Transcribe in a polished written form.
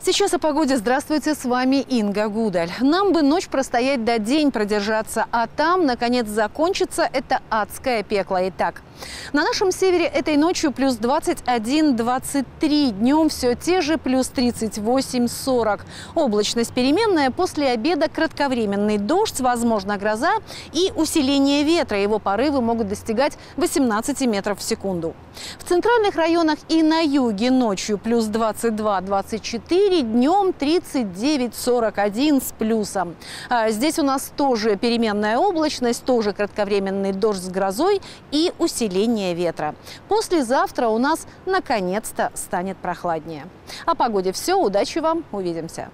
Сейчас о погоде. Здравствуйте, с вами Инга Гудаль. Нам бы ночь простоять до день продержаться, а там, наконец, закончится это адское пекло. Итак, на нашем севере этой ночью плюс 21-23, днем все те же плюс 38-40. Облачность переменная, после обеда кратковременный дождь, возможно гроза и усиление ветра. Его порывы могут достигать 18 метров в секунду. В центральных районах и на юге ночью плюс 22-24, днем 39-41 с плюсом. Здесь у нас тоже переменная облачность, тоже кратковременный дождь с грозой и усиление ветра. Послезавтра у нас наконец-то станет прохладнее. О погоде все. Удачи вам. Увидимся.